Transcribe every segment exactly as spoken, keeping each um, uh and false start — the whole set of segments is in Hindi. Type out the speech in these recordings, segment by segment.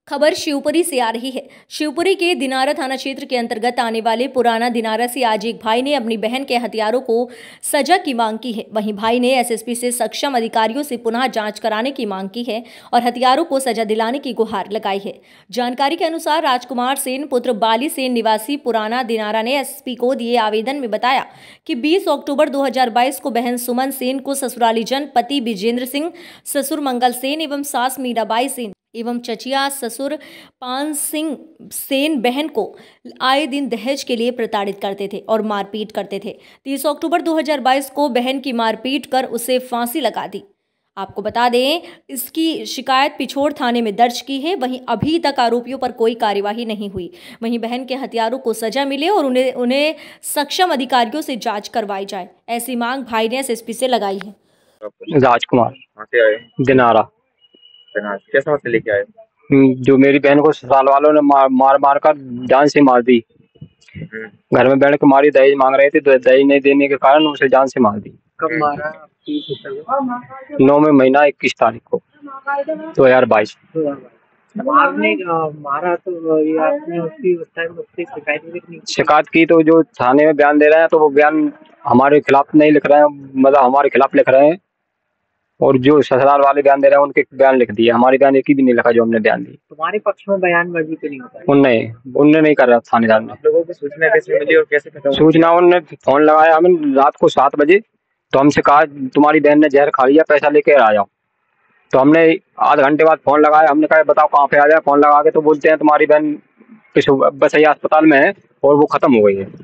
खबर शिवपुरी से आ रही है। शिवपुरी के दिनारा थाना क्षेत्र के अंतर्गत आने वाले पुराना दिनारा से आज एक भाई ने अपनी बहन के हथियारों को सजा की मांग की है। वहीं भाई ने एसएसपी से सक्षम अधिकारियों से पुनः जांच कराने की मांग की है और हथियारों को सजा दिलाने की गुहार लगाई है। जानकारी के अनुसार राजकुमार सेन पुत्र बाली सेन निवासी पुराना दिनारा ने एसएसपी को दिए आवेदन में बताया कि बीस अक्टूबर दो हजार बाईस को बहन सुमन सेन को ससुराली जन पति विजेंद्र सिंह, ससुर मंगल सेन एवं सास मीराबाई सेन एवं चचिया ससुर पान सिंह सेन बहन को आए दिन दहेज के लिए प्रताड़ित करते थे और मारपीट करते थे। तीस अक्टूबर दो हजार बाईस को बहन की मारपीट कर उसे फांसी लगा दी। आपको बता दें, इसकी शिकायत पिछोर थाने में दर्ज की है। वहीं अभी तक आरोपियों पर कोई कार्यवाही नहीं हुई। वहीं बहन के हथियारों को सजा मिले और उन्हें उन्हें सक्षम अधिकारियों से जांच करवाई जाए, ऐसी मांग भाई ने एसएसपी से लगाई है। राजकुमार दिनारा क्या समस्या लेके आए? जो मेरी बहन को ससुराल वालों ने मार मार, मार कर जान से मार दी। घर में बैठ के मारी, दहेज मांग रहे थे, दहेज नहीं देने के कारण उसे जान से मार दी। कब मारा? नौ में महीना इक्कीस तारीख को दो हजार बाईस। आपने मारा तो ये आपने उसकी उस टाइम उससे शिकायत नहीं की? शिकायत की तो जो थाने में बयान दे रहे हैं तो वो बयान हमारे खिलाफ नहीं लिख रहे हैं, मतलब हमारे खिलाफ लिख रहे हैं, और जो ससुराल वाले बयान दे रहे हैं उनके बयान लिख दिए। हमारे बयान एक ही भी नहीं लिखा जो हमने बयान दी। तुम्हारे पक्ष में बयानबाजी तो नहीं होता है? उनने उनने नहीं कर रहा थानेदार ने। आप लोगों को सूचना कैसे मिली और कैसे पता? सूचना उनने फोन लगाया हमें रात को सात बजे, तो हमसे कहा तुम्हारी बहन ने जहर खा लिया, पैसा लेके आ जाओ। तो हमने आध घंटे बाद फोन लगाया, हमने कहा बताओ कहाँ पे आ जाए। फोन लगा के तो बोलते हैं तुम्हारी बहन बसैया अस्पताल में है और वो खत्म हो गई है।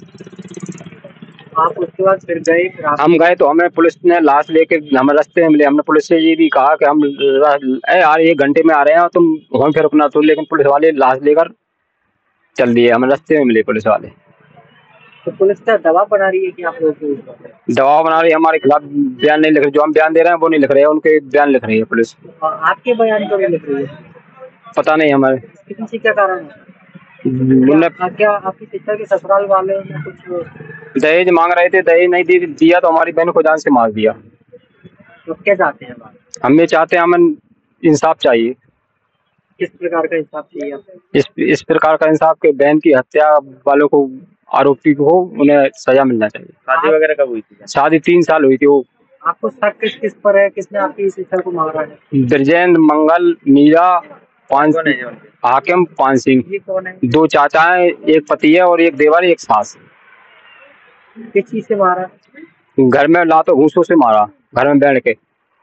आप उसके बाद फिर गए? हम गए तो हमें पुलिस ने लाश लेके हम रास्ते में मिले। हमने पुलिस से ये भी कहा कि हम यार एक घंटे में आ रहे हैं, तुम वहीं फिर रुकना। तो लेकिन पुलिस वाले लाश लेकर चल दिए। हमें रास्ते में मिले पुलिस वाले। तो पुलिस क्या दबाव बना रही है कि आप लोग दबाव बना रही है? हमारे खिलाफ बयान नहीं लिख रहे, जो हम बयान दे रहे हैं वो नहीं लिख रहे हैं, उनके बयान लिख रही है पुलिस। आपके बयान क्यों नहीं लिख रही है? पता नहीं हमारे किसी क्या कारण है? क्या, क्या आपकी सिस्टर के ससुराल वाले ने कुछ दहेज मांग रहे थे, दहेज नहीं दी, दिया तो हमारी बहन को जान से मार दिया। तो क्या चाहते हैं आप? हम ये चाहते हैं, हमें इंसाफ चाहिए। किस प्रकार का इंसाफ चाहिए आप? इस इस प्रकार का इंसाफ के बहन की हत्या वालों को, आरोपी को, उन्हें सजा मिलना चाहिए। शादी वगैरह कब हुई थी? शादी तीन साल हुई थी। वो आपको शक किस किस पर है? किसने आपकी सिस्टर को मारा है? ब्रजेंद्र, मंगल, मीरा, पान हाकिम, पान सिंह। ये कौन है? दो चाचा है, एक पति है और एक देवर, एक सास। किस चीज से मारा? घर में लातो घूसों से मारा, घर में बैठ के।